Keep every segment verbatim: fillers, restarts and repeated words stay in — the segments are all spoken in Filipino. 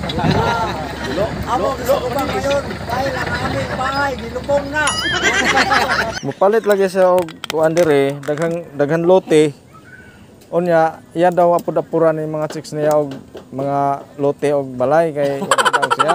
Amo gusto ko ba ngayon? Dahil ang aming bahay, nilubong na. Mupalit lagi siya og kuan dire, daghang daghan lote. Unya, iya daw apod-apuran ni mga chicks niya og mga lote og balay kay daw siya.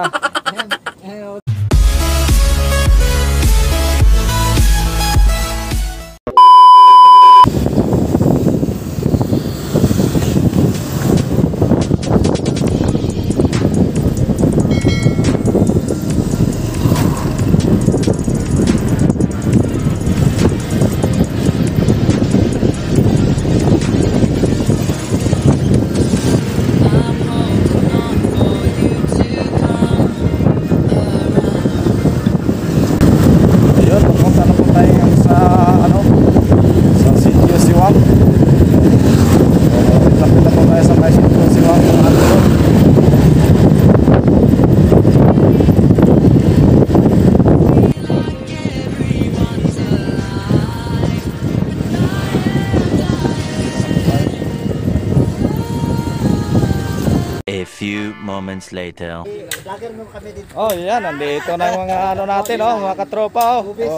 A few moments later. Oh, yan, nandito na yung mga ano natin, oh, mga katropa, oh. Oh,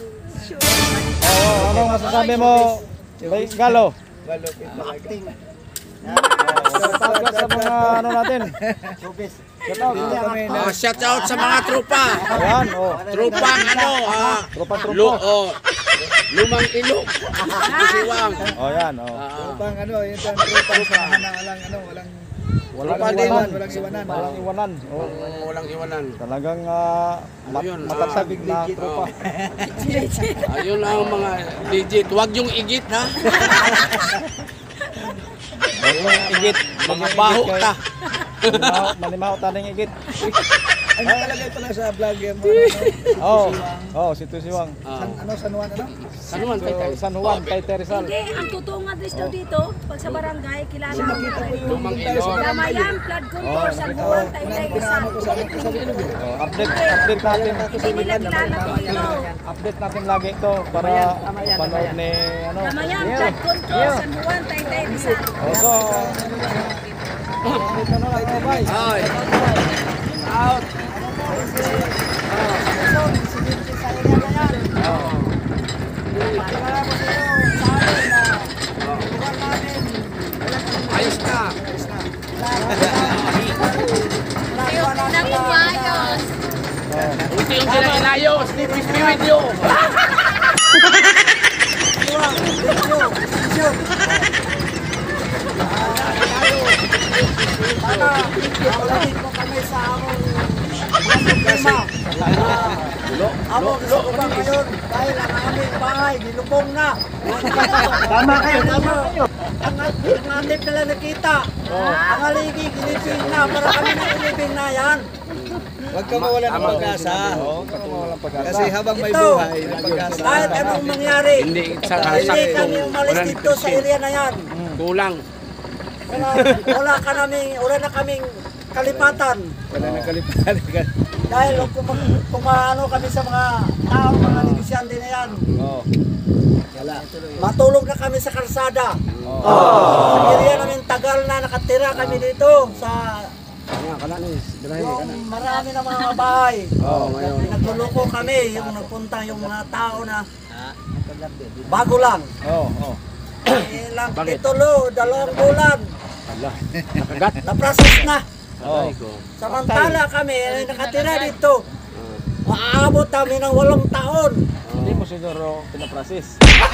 oh anong masasabi mo, Galo? Galo, acting. Shout out sa mga ano natin. Oh, shout out sa mga tropa. Ayan, oh. Tropang ano, ah, Tropa-tropa. Lu oh, lumang ilok. Siwang. Oh, yan, oh. Tropang ano, yun ang tropang sa walang ano, walang Walang Tropa din, iwanan. walang iwanan. Walang iwanan. Oh. Oh, walang iwanan. Talagang uh, mat Ayun, matatag na legit. tropa. Ayun ang mga legit. Huwag yung igit ha. Walang igit. Mga baho ta. Manimaho, manimaho taning igit. Ay, nakalagay pala sa vlog yan mo. Oh, oh, si Tusiwang. Ah, San, ano, San Juan, ano? Ano man kay kay? San Juan, kay Teresal. Hindi, ang totoong address daw dito, pag sa barangay, kilala ko Nakita ko yung Lumang tayo sa ilog. barangay. Damayan, flood control, San Juan, Taytay, Pinano ko sa Rizal. akin sa video. Oh, update, update natin. Hindi nila kilala ko ito. Update natin lagi ito para panood ni ano. Damayan, flood control, San Juan, Taytay, Rizal. Oh, so, dito na lang mga bay. Ay. Out. Ayos na. Nagpapayos. Unti yung sila inayos. Peace be with you. Sana, maulahin mo kami sa among problema. Amo gusto ko ba ngayon? Dahil ang aming bahay, nilubong na. Tama kayo, tama kayo. Ang ang atip nila nakita. Ang aligi, kilipin na. Para kami na kilipin na yan. Huwag ka mawala ng pag-asa. Oh, walang pag-asa. Kasi habang may Ito, buhay, may pag-asa. kahit anong mangyari, Hindi sa hindi saktong kami umalis dito sa area na yan. kulang. Wala, wala ka naming, wala na kaming kalipatan. Wala nang kalipatan. Dahil kung, kung maano kami sa mga tao, mga negosyante na yan, Oh. matulog na kami sa kalsada. Oh. Sa area namin tagal na nakatira kami dito sa yung marami na mga bahay. Oh, Nagluloko kami, yung nagpunta yung mga tao na bago lang. Oh, oh. Eh, lang itulo, dalawang bulan. Nakagat. Na-process na. Oh. Samantala kami ay nakatira dito. Maabot kami ng walong taon. Hindi mo siguro pinaprocess.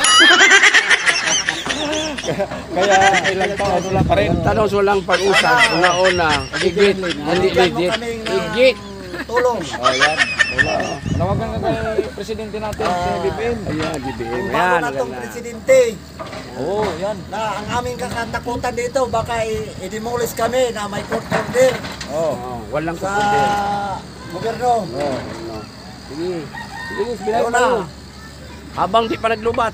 Kaya ilang taon wala pa rin. Tanong walang pag-usap. Una-una. Igit. Hindi Bigyan mo legit. kaming uh, Igit. tulong. Oh, yan. Wala. Nawagan ka kay presidente natin sa B P N. Ayan, B B M. Yung Yan, bago na itong maganda. presidente Oh, yan. na ang aming kakatakutan dito baka i- i-demolish kami na may court order Oh. Oh, walang sa kukundi. gobyerno. Oh. Sige. Sige, bilay Ayun mo. na. Habang di pa naglubat.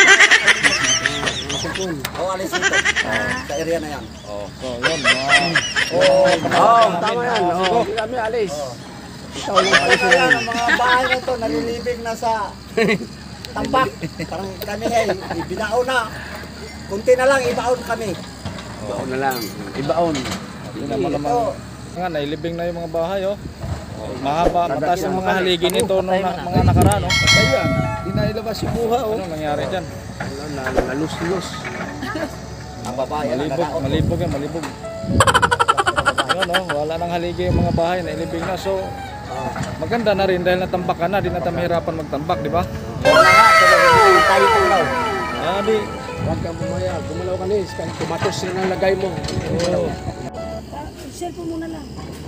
O alis dito. Sa area na yan. Oh. So, yun. Wow. Oh, Oh, tama yan. Oh, hindi kami alis. Ikaw lang alis Kaya yan. ang mga bahay na ito nalilibing na sa tambak. Parang kami ay ibinaon na. Kunti na lang ibaon kami. Ibaon na lang. Ibaon. Yun naman naman. Ito, Nga, nailibing na yung mga bahay, oh. Mahaba, mataas yung mga haligi nito nung na, mga nakaraan, oh. Kaya, di na ilabas yung buha, oh. Ano nangyari dyan? Na, nalus-lus. Ang babae, Malibog, malibog yan, malibog. Yun, oh, wala nang haligi yung mga bahay, nailibing na. So, maganda na rin dahil natambakan na, di na tayo mahirapan magtambak, di ba? Tayo tulaw. Ah, di. Huwag kang bumaya. Gumalaw ka nis. Kahit tumatos sila ng lagay mo. Oh. Cellphone muna lang.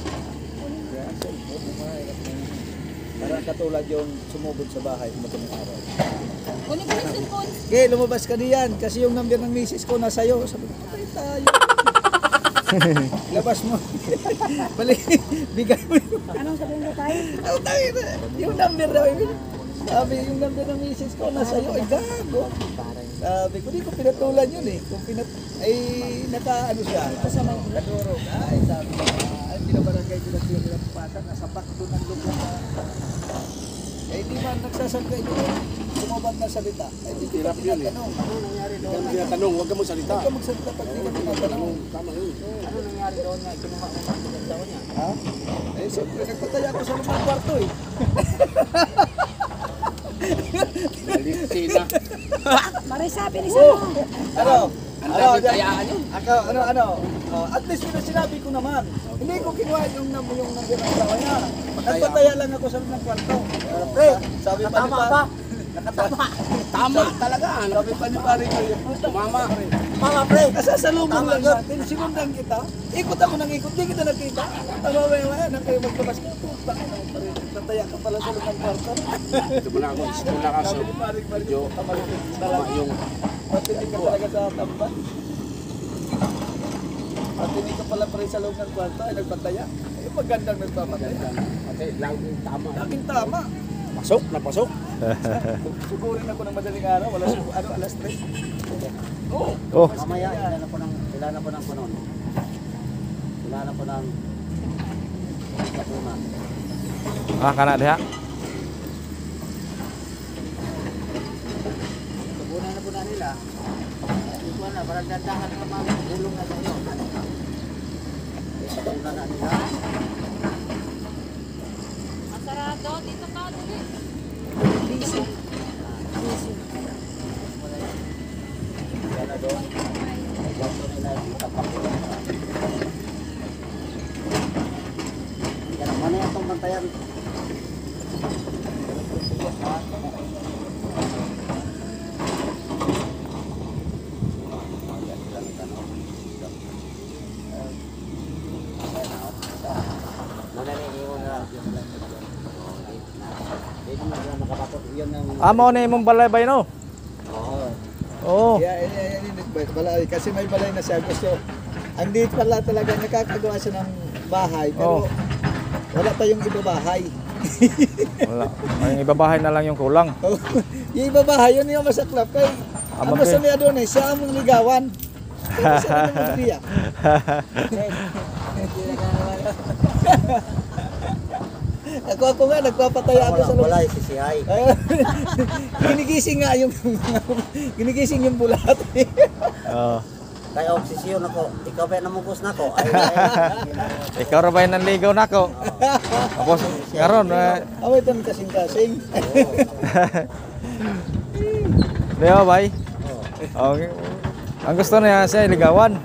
Parang katulad yung sumugod sa bahay, madaling araw. Kunin ko yung cellphone. Okay, lumabas ka diyan kasi yung number ng misis ko nasa iyo. Sabi ko, patay tayo. Labas mo. Balik, bigay mo yung... Anong sabihin ko tayo? Oh, tayo na. Yung number daw. Sabi, yung number ng misis ko nasa iyo. Ay, gago. Sabi ko, di ko pinatulan yun eh. Kung pinat... Ay, naka ano siya. Kasama ko. Kadurog. Ay, sabi ko. Ay, binabarangay ko lang yung pinapapatan. Nasa back doon ng lupa. Ay, di man nagsasalga ito. Sumabad na salita. Ay, di kita Hirap yun eh. tinatanong. Ano nangyari doon? Kaya tinatanong, huwag ka magsalita. Huwag ka magsalita pag di ka tinatanong. Tama yun. Ano nangyari doon nga? Kinuha ko ng pagkakataon niya. Ha? Eh, siyempre, nagpataya ako sa lumang kwarto eh. Maliksi na. Marisabi ni Samo. Ano? Ang Ano? dami tayaan yun. Ako, ano, ano? Oh, at least yun ang sinabi ko naman. Hindi ko kinuha yung nam yung number ng asawa niya. Nagpataya lang ako sa lumang kwarto. Uh, pre, sabi pa ni pa. Nakatama. Tama talaga. Ano? Sabi pa ni pare ko yun. Mama. Mama, pre. Kasasalubong lang natin. Sinundan kita. Ikot ako ng ikot. Di kita nakita. Tama ba yung mga kayo magtabas ka. Putak ka naman pare. Tataya ka pala sa lumang kwarto. Ito mo na ako. Ito mo na kaso. Sabi ni pare ko Medyo yun. Tamalupit tama talaga. yung Patinig ka talaga sa tamban. Patinig ka pala pare sa loob ng kwarto ay nagpataya. Ay magandang nagpapataya. kasi laging tama. Laging tama. Pasok na pasok. Sugurin ako ng madaling araw. Wala sa ano, alas tres. Oo. Oh, Mamaya, ilan na po ng, ilan na po ng punon. Ilan na po ng kapuna. ah, kana diha. Sugurin na po na nila. Ito na, parang dandahan ka mga gulong na sa inyo. Sugurin na nila. Masarado. Dito ka. Dali. Yan na doon. Ay, ganito nila yung tapak ko. Yan, ano yan itong bantayan? Amo na imong balay bay no. Oo. Oh. Yeah, yeah, yeah, balay. Kasi may balay na siya. Gusto, hindi pala talaga nakakagawa siya ng bahay. Pero Oh. wala pa yung iba bahay. Wala. May ibabahay na lang yung kulang. Yung iba bahay, yun yung masaklap. Kaya, ang Aba, masaya doon eh, siya ang ligawan. Kaya siya rin ang magdiya. Ako ako nga, nagpapataya ako sa loob. si Sihay. Ginigising nga yung, ginigising yung bulat. Oh. Kaya obsesyon ako. Ikaw ba namugos na ko? Ay, Ikaw ra bay nanligaw nako. Tapos karon eh, Away ito kasing-kasing. di ba bay? Oh. Ang gusto niya siya ligawan.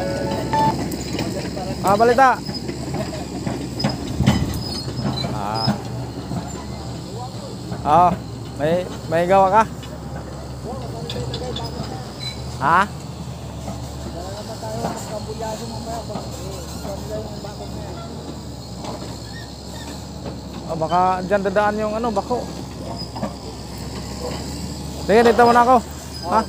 Ah, balita. Ah. Oh, may may gawa ka? Ha? Oh, baka dyan dadaan yung ano, bako. Sige, dito muna ako. Ha?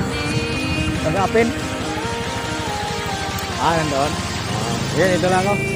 Nag-apin? Ah, nandoon? Yan, ito lang ako.